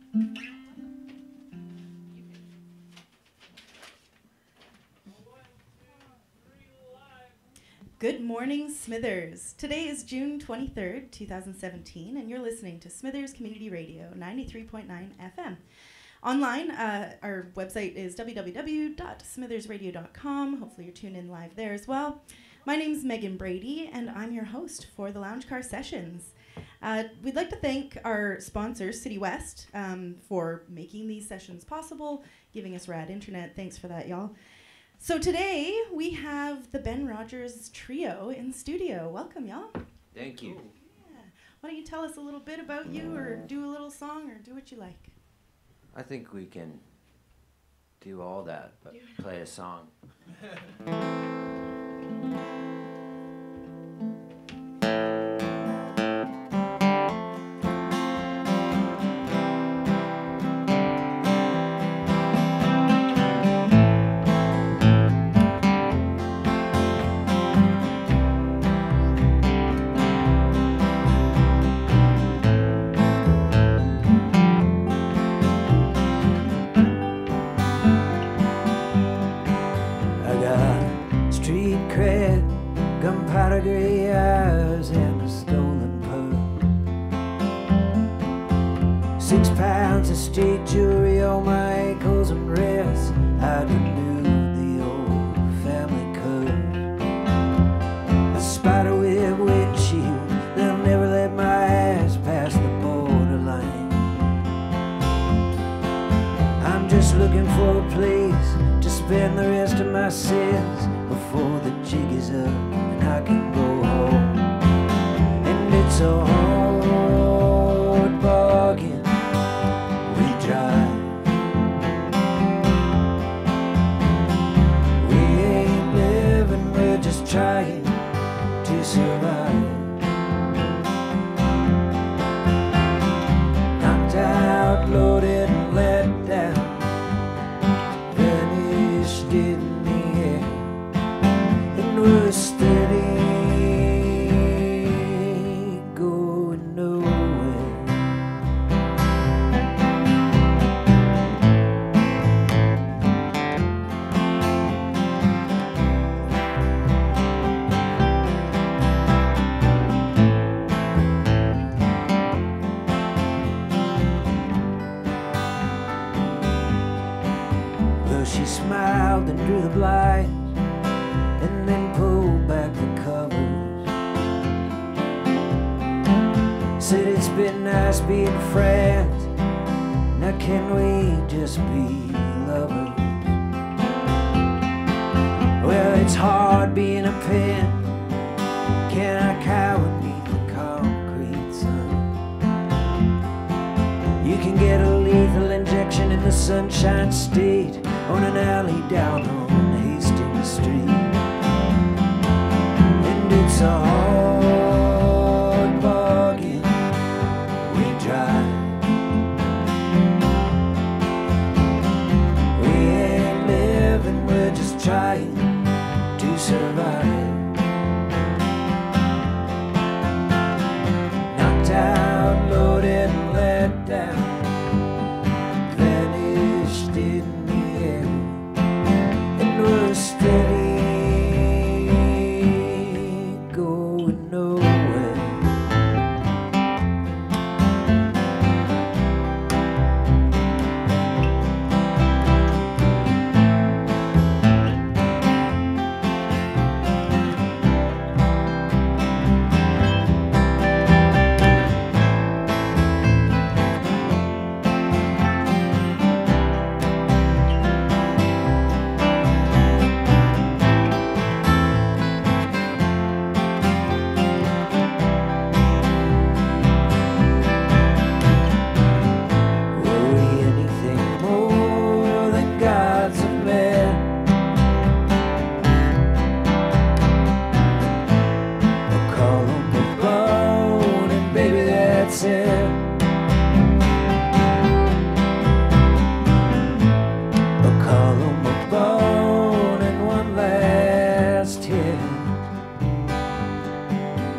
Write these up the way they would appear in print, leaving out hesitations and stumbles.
Good morning, Smithers. Today is June 23rd, 2017, and you're listening to Smithers Community Radio, 93.9 FM. Online, our website is www.smithersradio.com. Hopefully you're tuned in live there as well. My name's Megan Brady, and I'm your host for the Lounge Car Sessions. We'd like to thank our sponsor, City West, for making these sessions possible, giving us rad internet. Thanks for that, y'all. So today we have the Ben Rogers Trio in studio. Welcome, y'all. Thank you. Yeah. Why don't you tell us a little bit about you, or do a little song, or do what you like? I think we can do all that, but play a song. Gray eyes and a stolen pearl. 6 pounds of street jewelry on my ankles and wrists. I renewed the old family code. A spider web windshield, they'll never let my ass pass the borderline. I'm just looking for a place to spend the rest of my sins before the jig is up. I can go home, and it's a hard bargain we drive. We ain't living, we're just trying to survive. Knocked out, loaded, and let down, vanished in the air, and we're steady. She smiled and drew the blinds and then pulled back the covers. Said it's been nice being friends, now can we just be lovers? Well, it's hard being a pen, can I cower beneath the concrete sun? You can get a lethal injection in the Sunshine State on an alley down on Hastings Street. And it's a hard bargain we drive. We ain't living, we're just trying to survive. Knocked out, loaded, and let down, vanished in steady, going nowhere.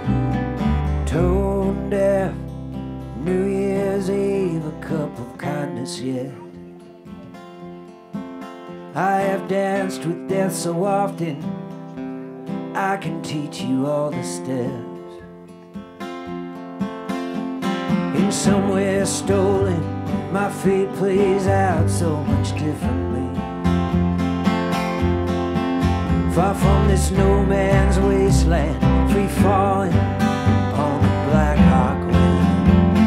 Tone deaf, New Year's Eve, a cup of cotton forgiveness yet. I have danced with death so often, I can teach you all the steps. In somewhere stolen, my fate plays out so much differently. Far from this no man's wasteland, free falling on the Black Hawk wind.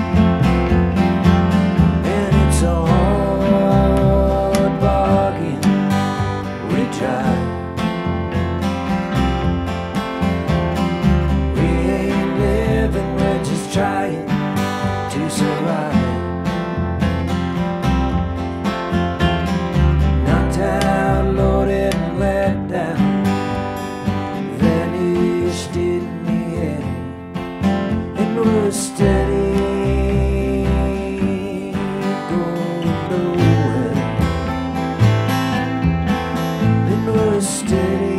And it's a hard bargain we try. We ain't living, we're just trying to survive. Knocked out, loaded and let down, vanished in the air, and we're steady, going nowhere. And we're steady,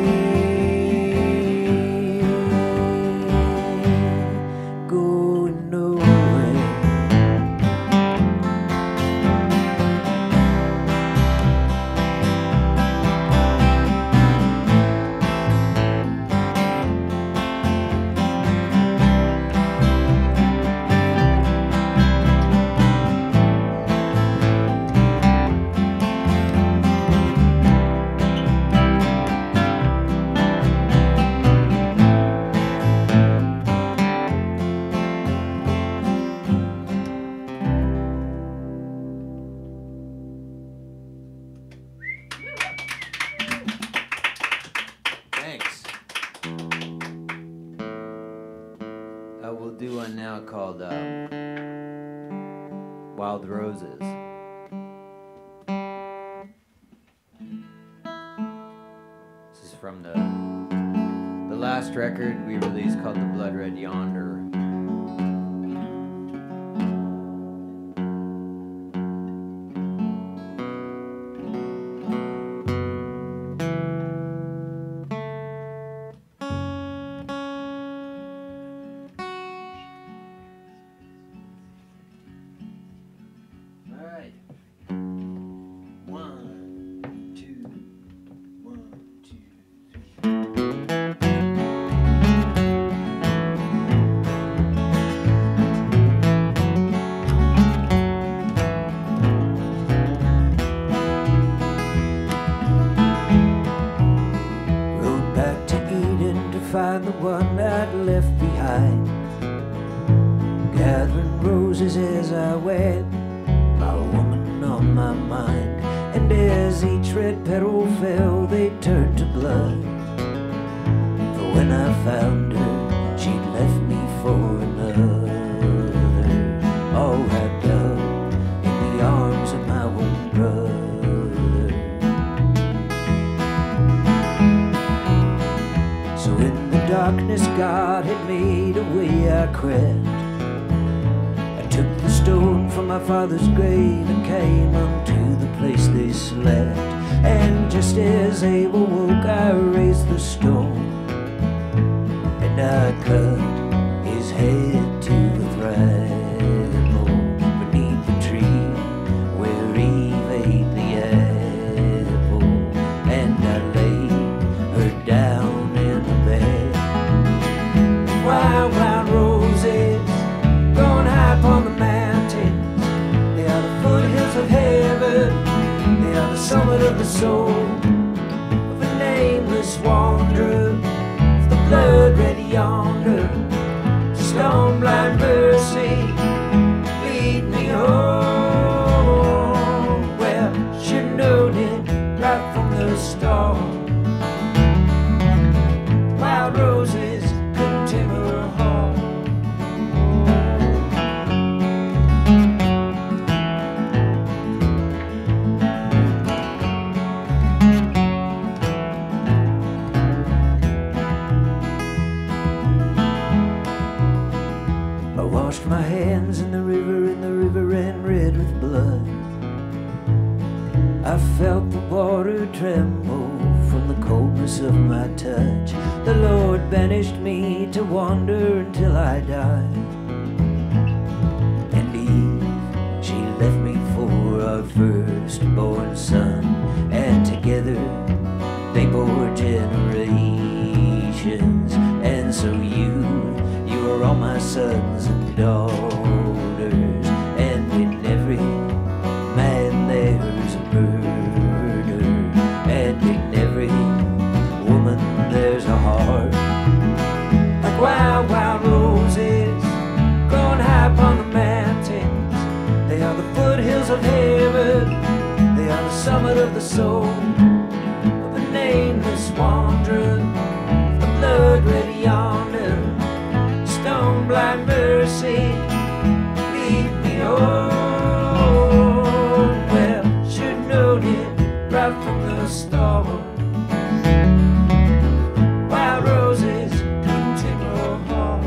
going nowhere. Thanks. We'll do one now called Wild Roses. This is from the last record we released called The Blood Red Yonder. Find the one I'd left behind, gathering roses as I went, my woman on my mind. And as each red petal fell, they turned to blood. For when I found her, she'd left me for another, all wrapped up in the arms of my own brother. So in the darkness God had made a way I crept. I took the stone from my father's grave and came unto the place they slept. And just as Abel woke, I raised the stone, and I cut his head to the threshold beneath the tree where Eve ate the apple. And I laid her down in the bed. Wild, wild roses growing high upon the mountains, they are the foothills of heaven, they are the summit of the soul of a nameless wanderer, of the blood red yonder. Stone blind mercy, lead me home. Well, she knowed it right from the start. Wild roses couldn't tame her heart. I washed my hands in the river ran red with blood. I felt the water tremble from the coldness of my touch. The Lord banished me to wander until I died. And Eve, she left me for firstborn son, and together they bore generations. And so you are all my sons and daughters, and in every man there's a murder, and in every woman there's a heart. Like wild, wild roses growing high upon the mountains, they are the foothills of heaven, they are the summit of the soul of a nameless wanderer, the blood-red yonder, stone blind mercy, lead me on. Well, should known it right from the start. Wild roses come to my heart.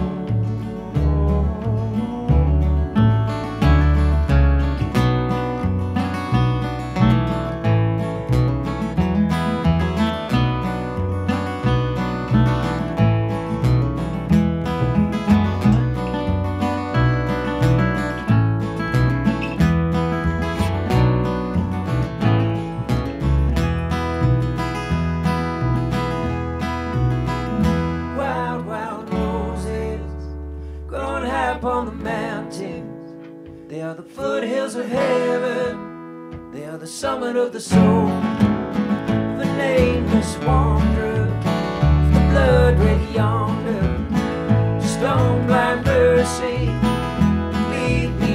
Upon the mountains, they are the foothills of heaven, they are the summit of the soul of a nameless wanderer, the blood-red yonder, stone blind mercy, lead me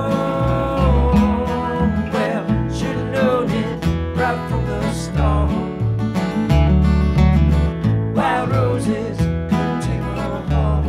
on. Well, should have known it right from the start. Wild roses come to my heart.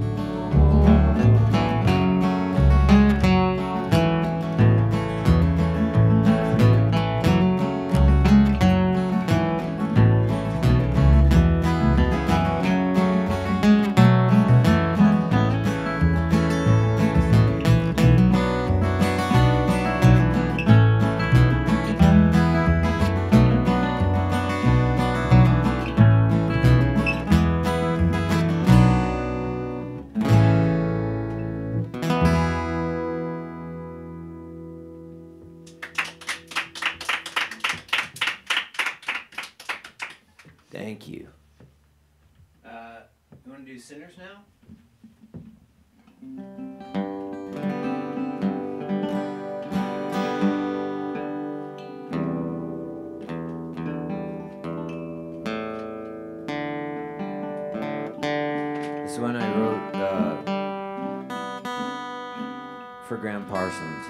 Thank you. You want to do Sinners now? This is one I wrote for Graham Parsons.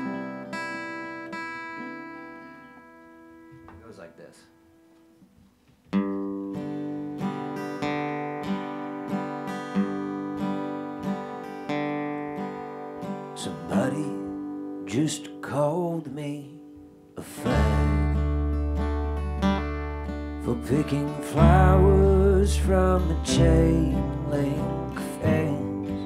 It goes like this. Somebody just called me a fag for picking flowers from a chain-link fence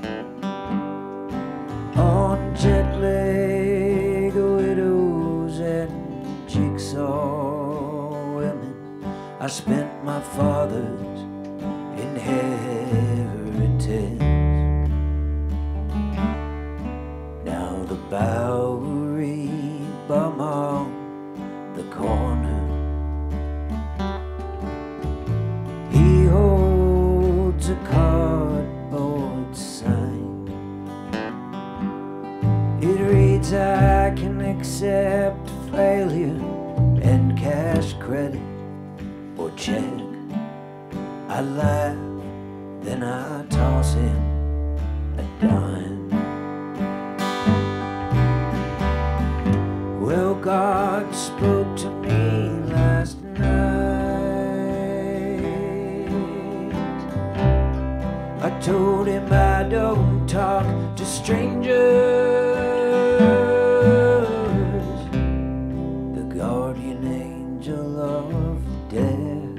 on jet-lag widows and jigsaw women. I spent my father's inheritance. The Bowery bum on the corner, he holds a cardboard sign. It reads, I can accept failure and cash credit or check. I laugh, then I toss him a dime. Well, God spoke to me last night. I told him I don't talk to strangers. The guardian angel of death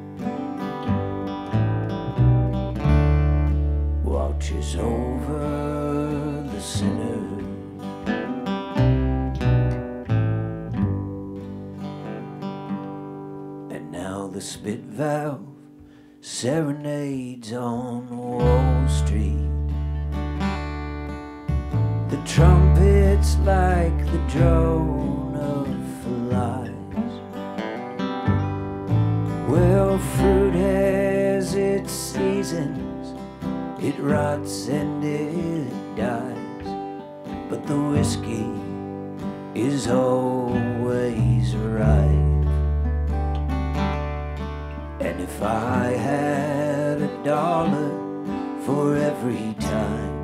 watches over the sinner. The spit valve serenades on Wall Street. The trumpets like the drone of It rots and it dies, but the whiskey is always right. And if I had $1 for every time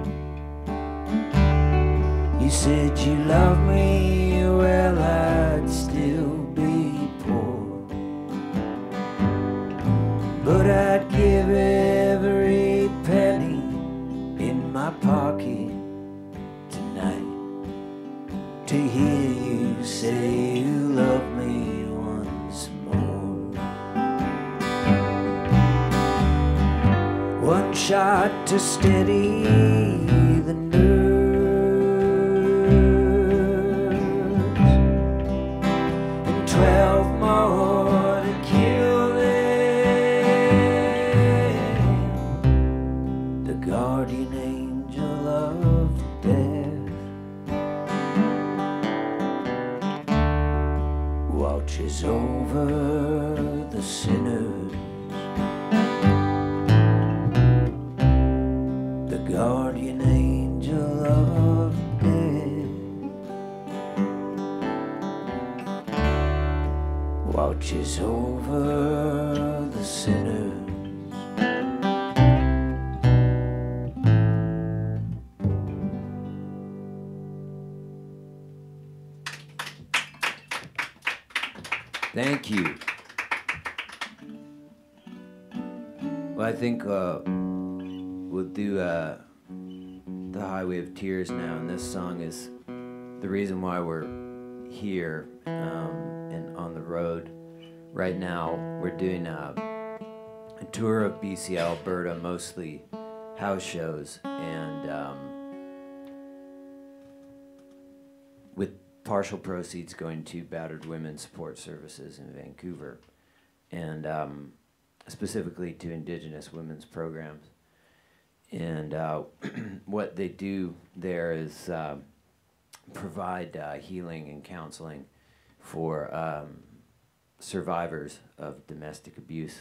you said you love me, well, I'd still be poor. But I'd give every penny in my pocket tonight to hear you say you love me once more. One shot to steady the nerves, and 12 more to kill them. The guardian angel of death watches over the sinners. The guardian angel of death watches over the sinners. Thank you. Well, I think we'll do The Highway of Tears now, and this song is the reason why we're here and on the road. Right now, we're doing a tour of BC, Alberta, mostly house shows, and with partial proceeds going to Battered Women's Support Services in Vancouver, and specifically to Indigenous women's programs. And what they do there is provide healing and counseling for survivors of domestic abuse,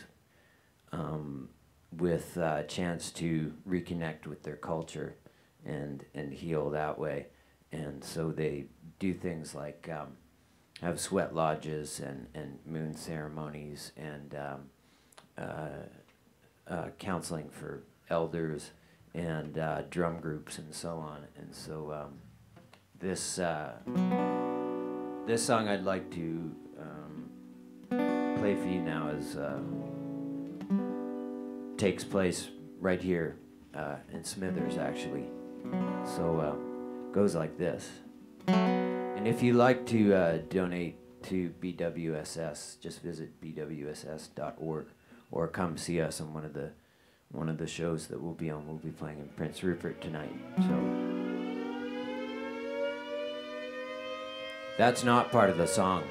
with a chance to reconnect with their culture and heal that way. And so they do things like have sweat lodges and moon ceremonies and counseling for elders and drum groups and so on. And so this song I'd like to play for you now is takes place right here in Smithers, actually. So goes like this. And if you'd like to donate to BWSS, just visit bwss.org or come see us on one of the shows that we'll be on. We'll be playing in Prince Rupert tonight. So that's not part of the song.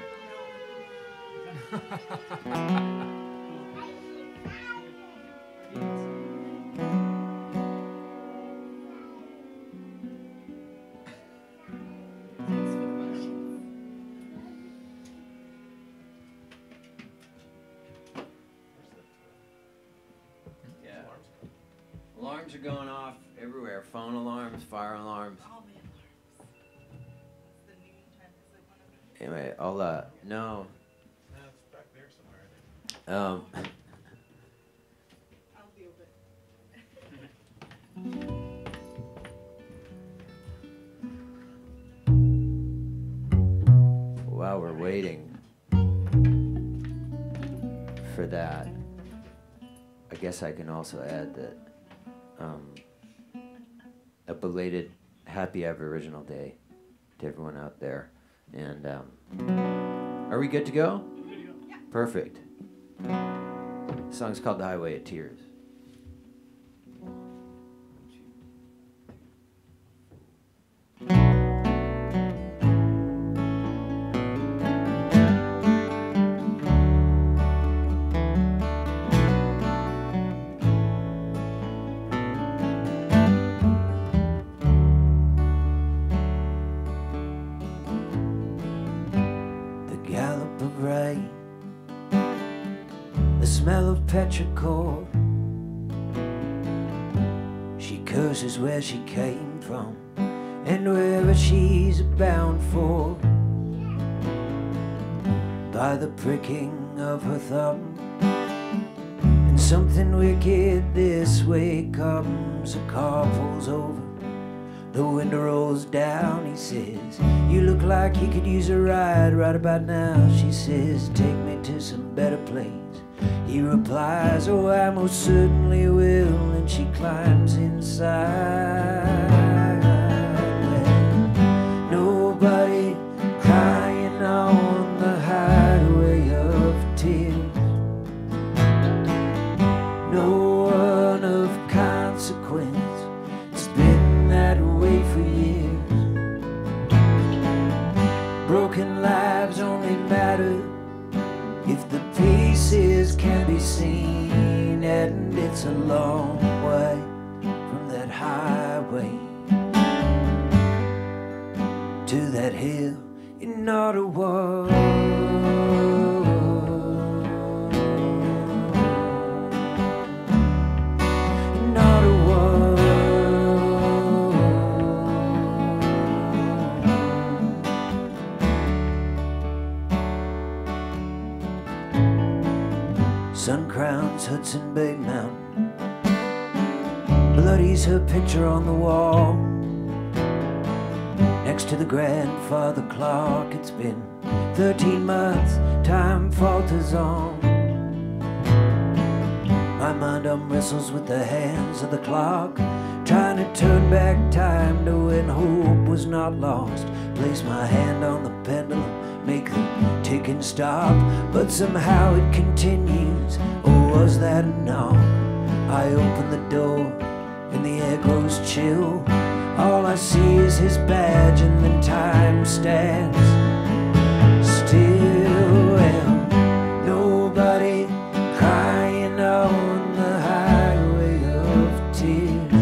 Alarms are going off everywhere. Phone alarms, fire alarms. All the alarms. It's the noon time. Is it one of them? Anyway, I'll no. It's back there somewhere, I think. I'll deal with it. While we're waiting for that, I guess I can also add that a belated happy Aboriginal Day to everyone out there. And are we good to go? Yeah. Perfect. The song's called The Highway of Tears. The smell of petrichor. She curses where she came from and wherever she's bound for. By the pricking of her thumb, and something wicked this way comes. A car pulls over, the window rolls down. He says, you look like you could use a ride right about now. She says, take me to some better place. He replies, oh, I most certainly will. And she climbs inside. Well, nobody crying on the highway of tears. No one of consequence. It's been that way for years. Broken lives only matter if the pieces can be seen, and it's a long way from that highway to that hill in Ottawa. In Ottawa. Sun crowns Hudson Bay Mountain, bloodies her picture on the wall. Next to the grandfather clock, it's been 13 months, time falters on. My mind wrestles with the hands of the clock, trying to turn back time to when hope was not lost. Place my hand on the pendulum, make the ticking stop, but somehow it continues. Oh, was that a knock? I open the door and the air grows chill. All I see is his badge and then time stands still. Well, nobody crying on the highway of tears.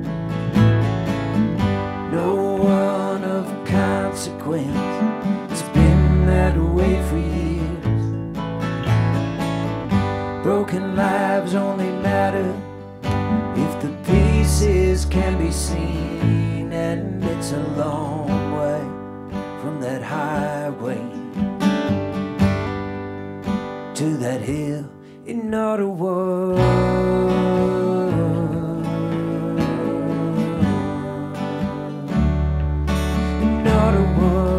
No one of consequence. It's been that way for years. Broken lives only matter if the pieces can be seen, and it's a long way from that highway to that hill in Ottawa. In Ottawa.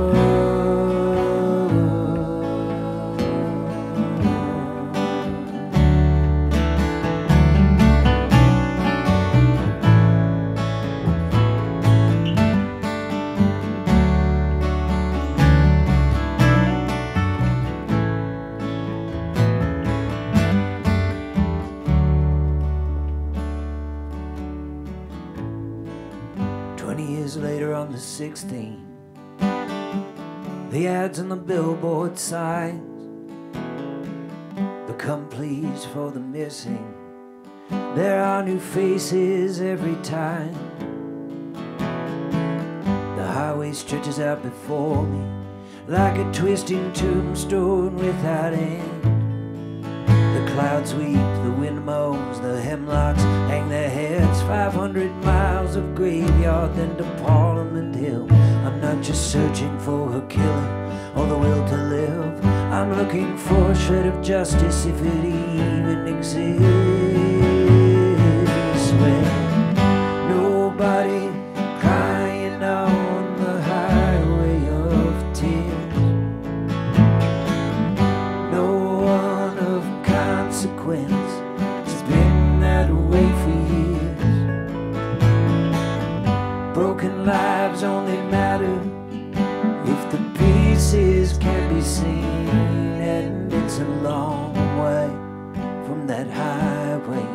20 years later on the 16th, the ads on the billboard signs become pleas for the missing. There are new faces every time. The highway stretches out before me like a twisting tombstone without end. The clouds sweep, the wind moans, the hemlocks hang their heads. 500 miles of graveyard, then to Parliament Hill. I'm not just searching for a killer or the will to live. I'm looking for a shred of justice, if it even exists. Well, nobody crying on the highway of tears. No one of consequence. It's been that way for years. Broken lives only matter if the pieces can be seen, and it's a long way from that highway.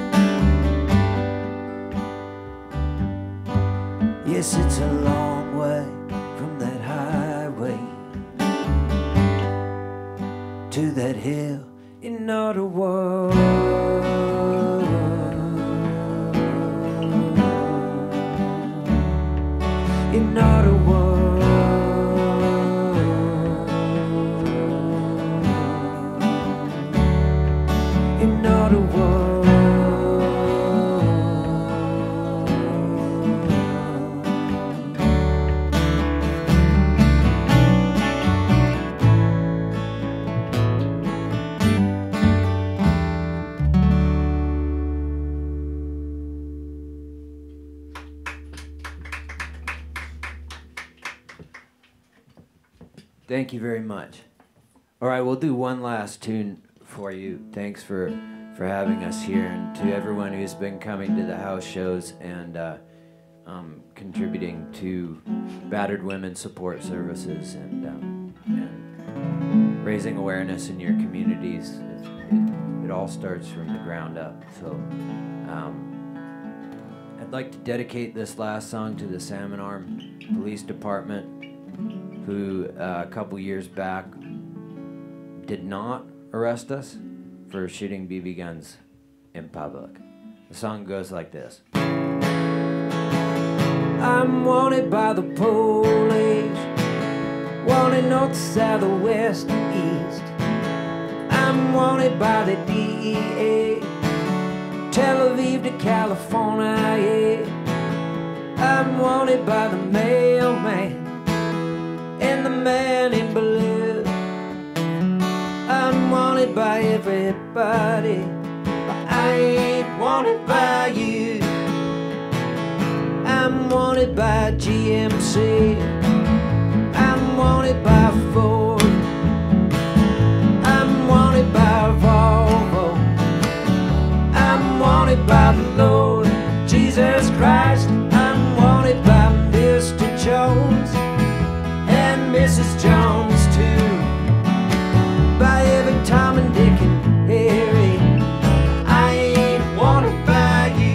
Yes, it's a long way from that highway to that hill in Ottawa. In Ottawa. In Ottawa. Thank you very much. All right, we'll do one last tune for you. Thanks for having us here, and to everyone who's been coming to the house shows and contributing to Battered Women Support Services and raising awareness in your communities. It all starts from the ground up. So I'd like to dedicate this last song to the Salmon Arm Police Department, who a couple years back did not arrest us for shooting BB guns in public. The song goes like this. I'm wanted by the police, wanted north, south, or west, or east. I'm wanted by the DEA, Tel Aviv to California, yeah. I'm wanted by the mailman and the man in blue. I'm wanted by everybody, but I ain't wanted by you. I'm wanted by GMC, I'm wanted by Ford, I'm wanted by Volvo, I'm wanted by the Lord Jesus Christ. I'm wanted by Mr. Jones and Mrs. Jones too, by every Tom and Dick and Harry. I ain't wanted by you.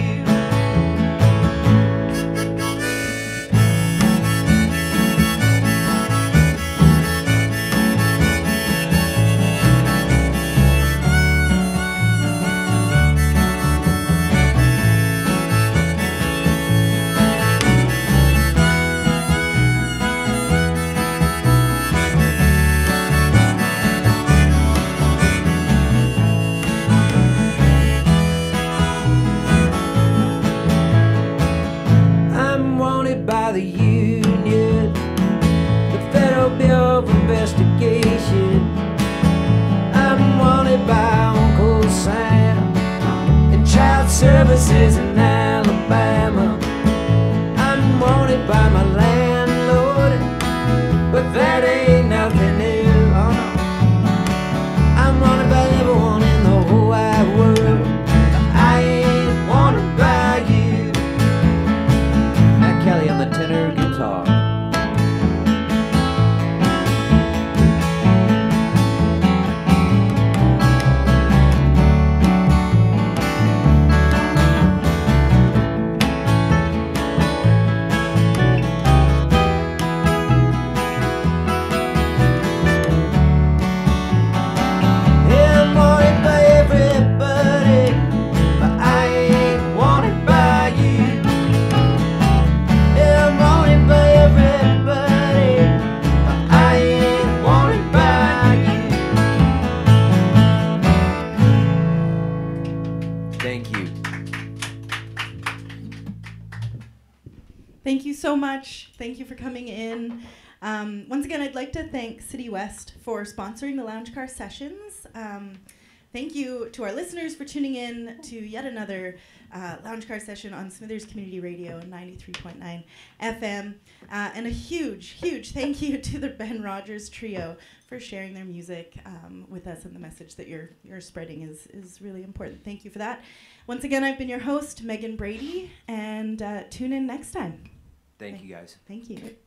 I'm wanted by the union, the Federal Bureau of Investigation. I'm wanted by Uncle Sam and Child Services in Alabama. I'm wanted by my landlord, but that ain't nothing new. Oh, no. I'm wanted by everyone in the whole wide world, but I ain't wanted by you. Matt Kelly on the tenor guitar. Yeah, I'm wanted by everybody, but I ain't wanted by you. Yeah, I'm wanted by everybody, but I ain't wanted by you. Thank you. Thank you so much. Thank you for coming in. Once again, I'd like to thank City West for sponsoring the Lounge Car Sessions. Thank you to our listeners for tuning in to yet another Lounge Car Session on Smithers Community Radio 93.9 FM. And a huge, huge thank you to the Ben Rogers Trio for sharing their music with us, and the message that you're spreading is really important. Thank you for that. Once again, I've been your host, Megan Brady, and tune in next time. Thank you, guys. Thank you.